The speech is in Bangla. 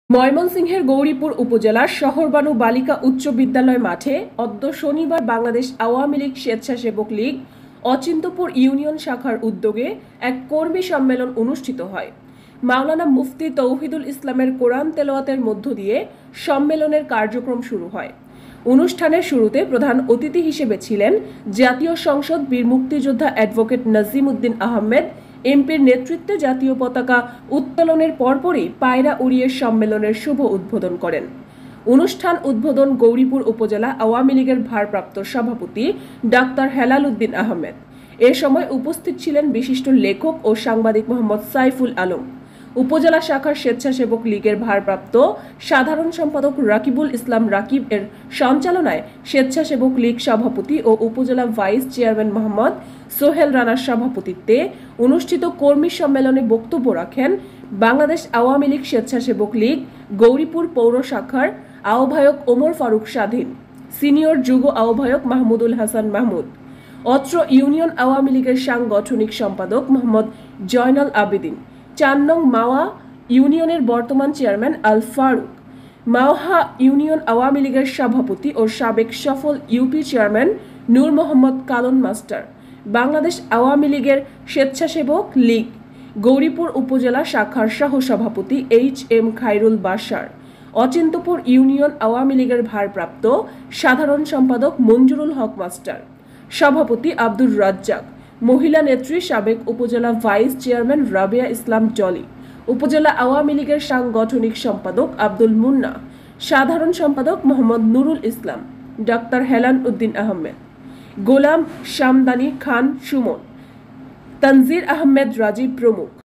ময়মনসিংহের গৌরীপুর উপজেলার শহরবানু বালিকা উচ্চ বিদ্যালয় মাঠে অদ্য শনিবার বাংলাদেশ আওয়ামী লীগ স্বেচ্ছাসেবক লীগ অচিন্তপুর ইউনিয়ন শাখার উদ্যোগে এক কর্মী সম্মেলন অনুষ্ঠিত হয়। মাওলানা মুফতি তৌহিদুল ইসলামের কোরআন তেলাওয়াতের মধ্য দিয়ে সম্মেলনের কার্যক্রম শুরু হয়। অনুষ্ঠানের শুরুতে প্রধান অতিথি হিসেবে ছিলেন জাতীয় সংসদ বীর মুক্তিযোদ্ধা অ্যাডভোকেট নাজিম উদ্দিন আহমেদ। এমপির নেতৃত্বে জাতীয় পতাকা উত্তোলনের পরপরই পায়রা উড়িয়ে সম্মেলনের শুভ উদ্বোধন করেন। অনুষ্ঠান উদ্বোধন গৌরীপুর উপজেলা আওয়ামী লীগের ভারপ্রাপ্ত সভাপতি ডাক্তার হেলাল উদ্দিন আহমেদ। এ সময় উপস্থিত ছিলেন বিশিষ্ট লেখক ও সাংবাদিক মোহাম্মদ সাইফুল আলম, উপজেলা শাখার স্বেচ্ছাসেবক লীগের ভারপ্রাপ্ত সাধারণ সম্পাদক রাকিবুল ইসলাম রাকিব এর সঞ্চালনায় স্বেচ্ছাসেবক লীগ সভাপতি ও উপজেলা ভাইস চেয়ারম্যান মোহাম্মদ সোহেল রানার সভাপতিত্বে অনুষ্ঠিত কর্মী সম্মেলনে বক্তব্য রাখেন বাংলাদেশ আওয়ামী লীগ স্বেচ্ছাসেবক লীগ গৌরীপুর পৌর শাখার আহ্বায়ক ওমর ফারুক স্বাধীন, সিনিয়র যুগ আহ্বায়ক মাহমুদুল হাসান মাহমুদ, অত্র ইউনিয়ন আওয়ামী লীগের সাংগঠনিক সম্পাদক মোহাম্মদ জয়নাল আবেদিন, ৪ নং মাওয়া ইউনিয়নের বর্তমান চেয়ারম্যান আল ফারুক, মাওহা ইউনিয়ন আওয়ামী লীগের সভাপতি ও সাবেক সফল UP chairman Nur Mohammad Kalan master, Bangladesh Awami লীগের স্বেচ্ছাসেবক লীগ গৌরীপুর উপজেলা শাখার সহসভাপতি HM খায়রুল বাশার, অচিন্তপুর ইউনিয়ন আওয়ামী লীগের ভারপ্রাপ্ত সাধারণ সম্পাদক মঞ্জুরুল হক মাস্টার, সভাপতি আব্দুর রাজ্জাক, মহিলা নেত্রী সাবেক উপজেলা ভাইস চেয়ারম্যান রাবেয়া ইসলাম জলি, উপজেলা আওয়ামী লীগের সাংগঠনিক সম্পাদক আব্দুল মুন্না, সাধারণ সম্পাদক মোহাম্মদ নুরুল ইসলাম, ডাক্তার হেলাল উদ্দিন আহমেদ, গোলাম শামদানি খান সুমন, তানজির আহমেদ রাজীব প্রমুখ।